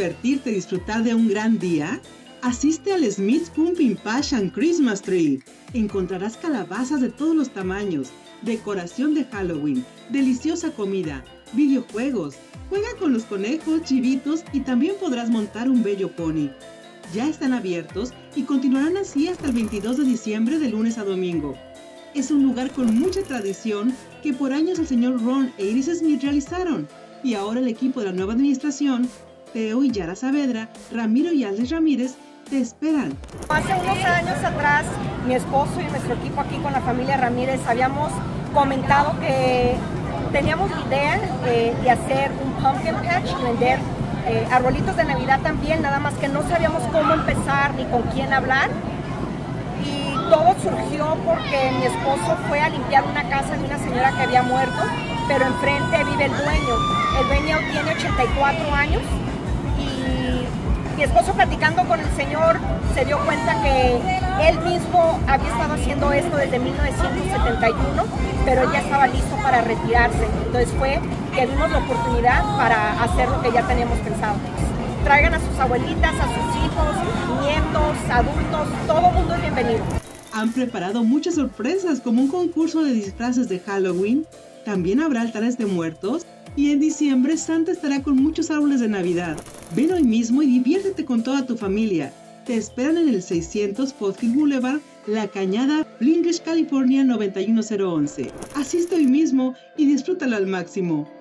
divertirte y disfrutar de un gran día? Asiste al Smith's Pumpkin Passion Christmas Tree. Encontrarás calabazas de todos los tamaños, decoración de Halloween, deliciosa comida, videojuegos. Juega con los conejos, chivitos y también podrás montar un bello pony. Ya están abiertos y continuarán así hasta el 22 de diciembre de lunes a domingo. Es un lugar con mucha tradición que por años el señor Ron e Iris Smith realizaron y ahora el equipo de la nueva administración, Teo y Yara Saavedra, Ramiro y Alex Ramírez, te esperan. Hace unos años atrás, mi esposo y nuestro equipo aquí con la familia Ramírez habíamos comentado que teníamos la idea de hacer un pumpkin patch y vender arbolitos de Navidad también, nada más que no sabíamos cómo empezar ni con quién hablar. Y todo surgió porque mi esposo fue a limpiar una casa de una señora que había muerto, pero enfrente vive el dueño. El dueño tiene 84 años y mi esposo platicando con el señor se dio cuenta que él mismo había estado haciendo esto desde 1971, pero ya estaba listo para retirarse. Entonces fue que vimos la oportunidad para hacer lo que ya teníamos pensado. Traigan a sus abuelitas, a sus hijos, nietos, adultos, todo mundo es bienvenido. Han preparado muchas sorpresas como un concurso de disfraces de Halloween, también habrá altares de muertos y en diciembre Santa estará con muchos árboles de Navidad. Ven hoy mismo y diviértete con toda tu familia. Te esperan en el 600 Foothill Boulevard, La Cañada, Flinders, California 91011. Asiste hoy mismo y disfrútalo al máximo.